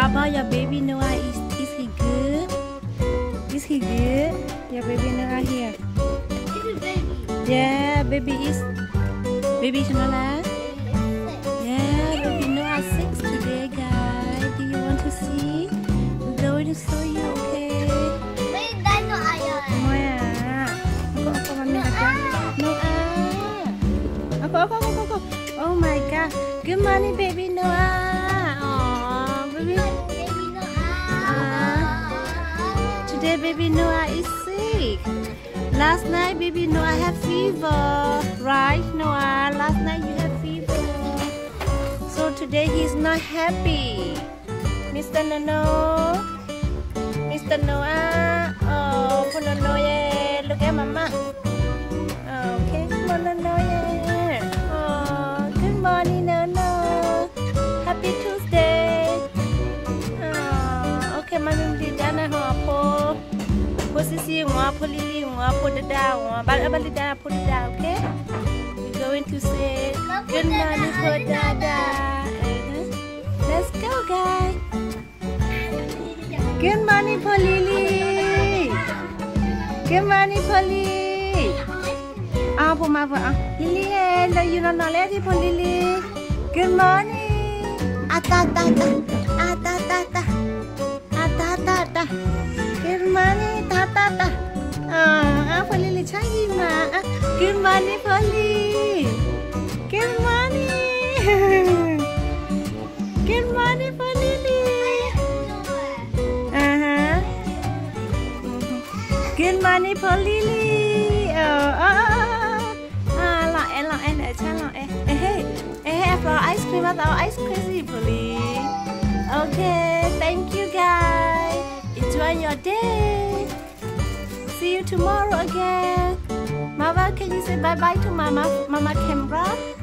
about your baby Noah? Is he good? Is he good? Your baby Noah here. This is baby. Yeah, baby is Noah. Yeah, baby Noah 6 today, guys. Do you want to see? We're going to show you, okay? Wait, that's not iron. Ako, Noah. Ako. Oh my God. Good morning, baby Noah. Oh, baby. Baby Noah. Today, baby Noah is sick. Last night, baby Noah had fever. Right, Noah? Last night you had fever. So today he's not happy. Mr. Nono. Mr. Noah. Oh, poor Nono, yeah. Look at Mama. Okay, poor Nono, yeah. Oh, good morning, Nono. Happy Tuesday. Oh, okay, Mami, Dana, po. Posisi, po Lily, po Dada, Balida, po Dada, okay? We're going to say good morning for Dada. Let's go, guys. Good morning for Lily. Good morning for Lily. Lily, hello, you don't know ready for Lily. Good morning. Atata. Good morning, Tata. For Lily, good morning for Lily. Good morning. Good morning for Lily. Good morning for Lily. For ice cream atau ice cream beli. Okay, thank you guys. Enjoy your day. See you tomorrow again. Mama, can you say bye bye to Mama camera?